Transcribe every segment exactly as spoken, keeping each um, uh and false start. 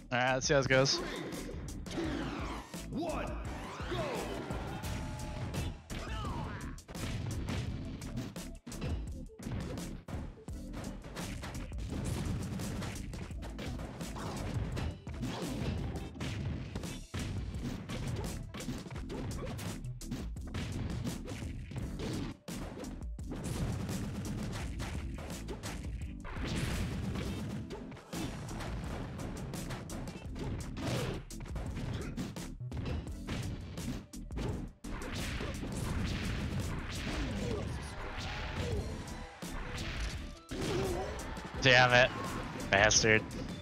Alright, let's see how this goes. One, go! Damn it, bastard.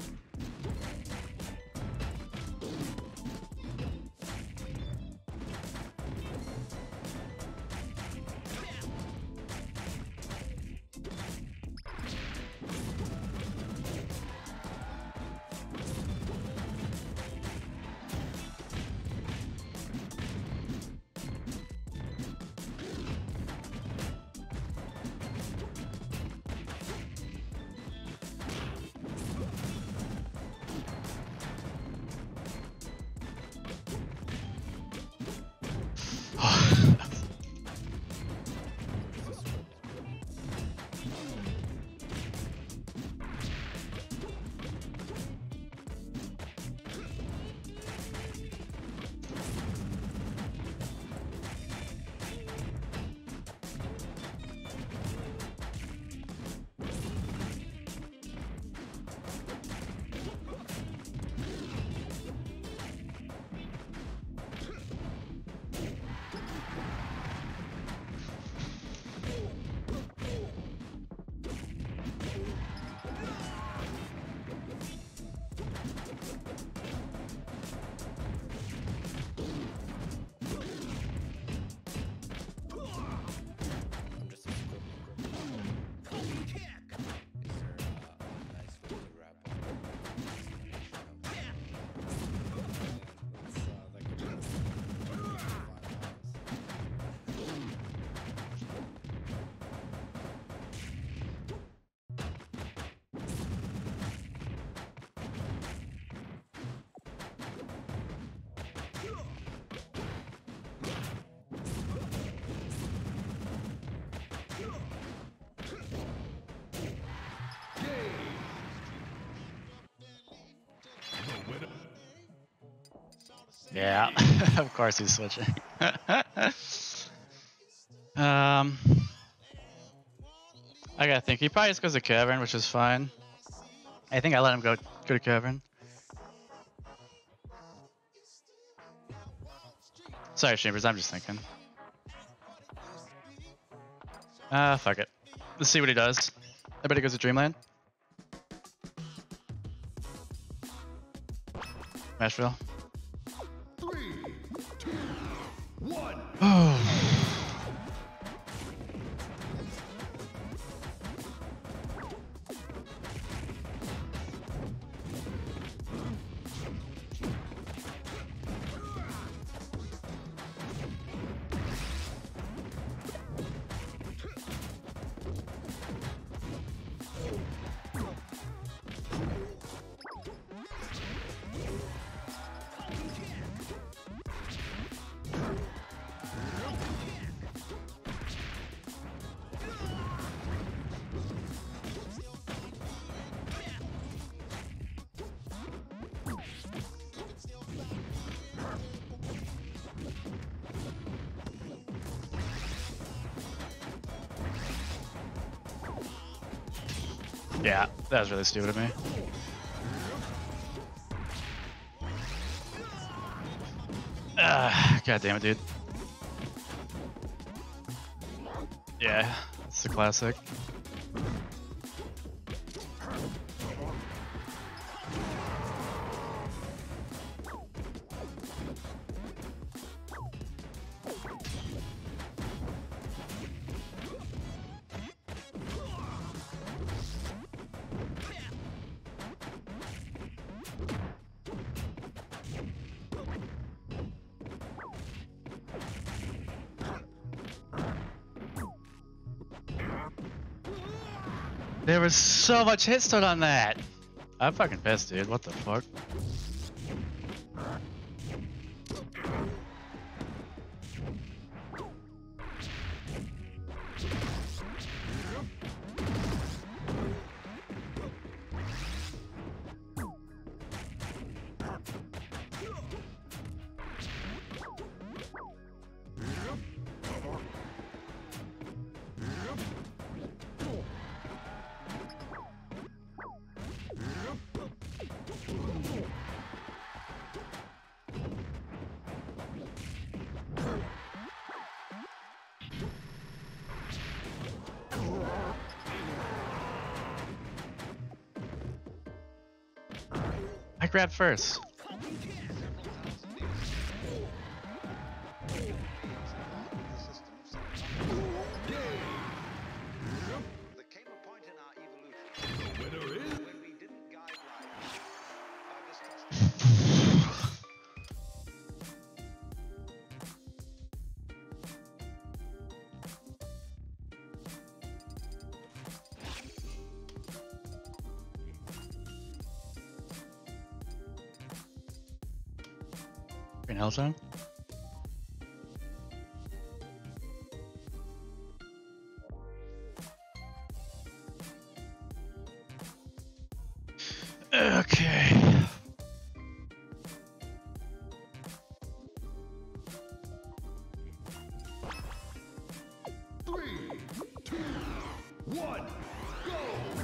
Yeah, of course he's switching. um, I gotta think. He probably just goes to Cavern, which is fine. I think I let him go go to Cavern. Sorry, Chambers. I'm just thinking. Ah, uh, fuck it. Let's see what he does. I bet he goes to Dreamland. Nashville. Three, two, one. Oh. Yeah, that was really stupid of me. Ah, God damn it, dude. Yeah, it's a classic. There was so much hit stun on that. I'm fucking pissed, dude. What the fuck? I grabbed first. There came a point in our evolution The winner is when we didn't guide life by distrusting. Green Hill Zone? Okay. three, two, one, go!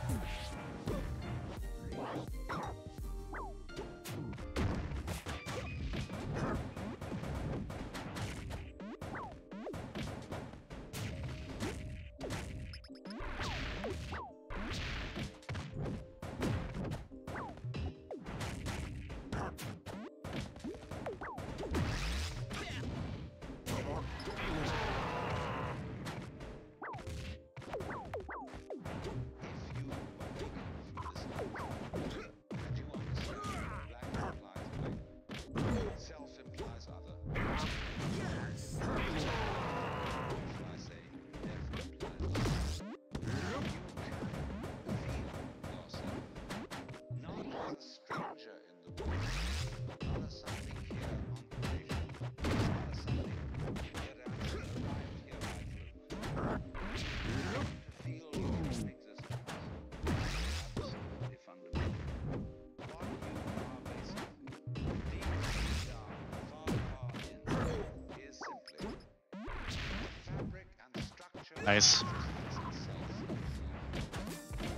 Self implies other. Yes. Should I say, death implies other. You can feel yourself not as a stranger in the world, not as something here on creation, not as something yet actually arrived here by fluke. To feel your own existence is absolutely fundamental. What you are basically, deep down, far, far in, is simply the fabric and structure Nice. of existence itself.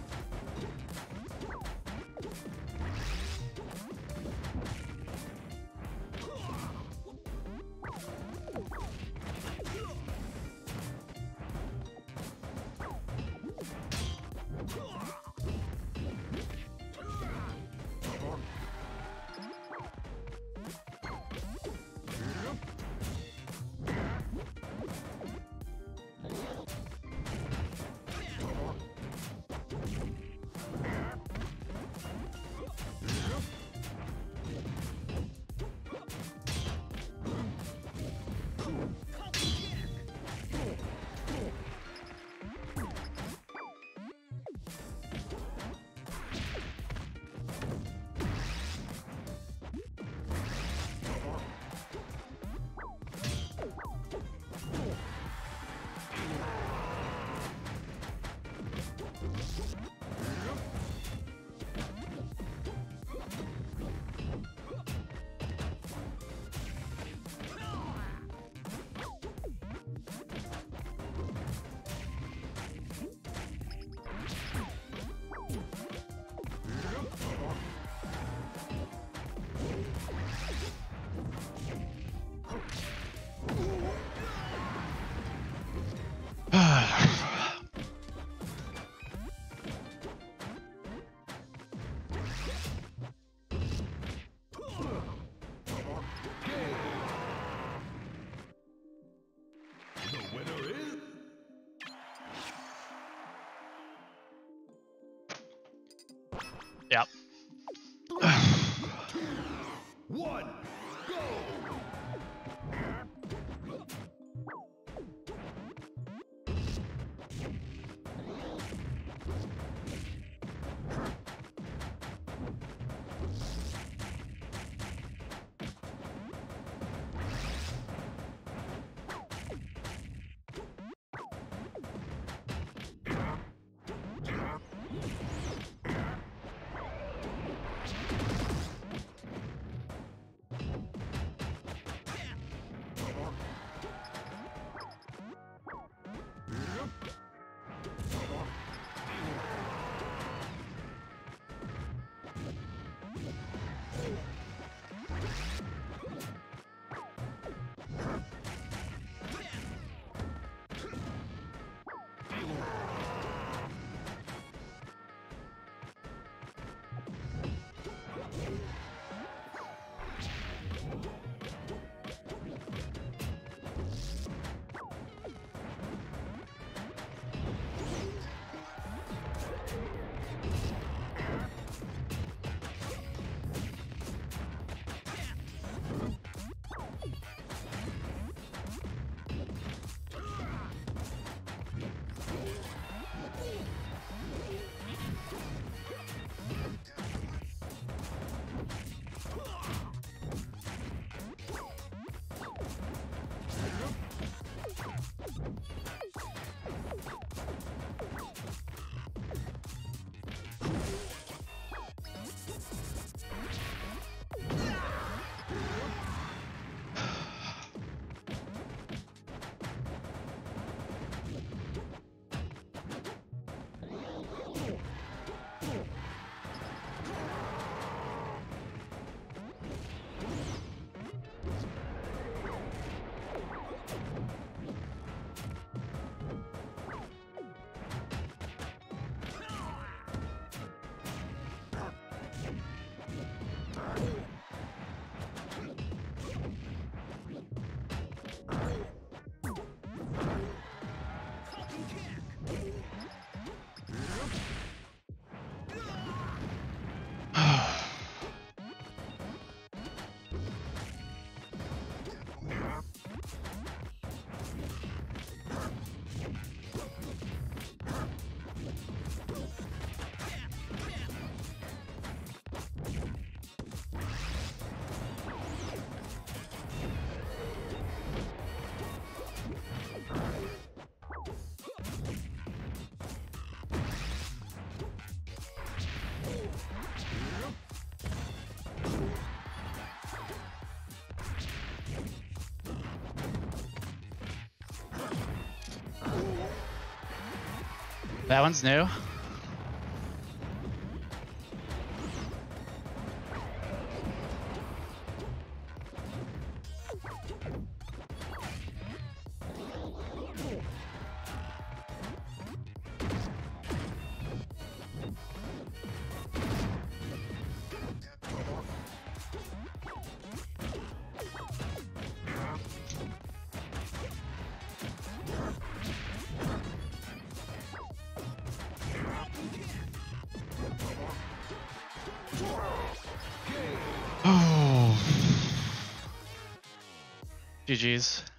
The winner is Yep. one, go! That one's new. G G's.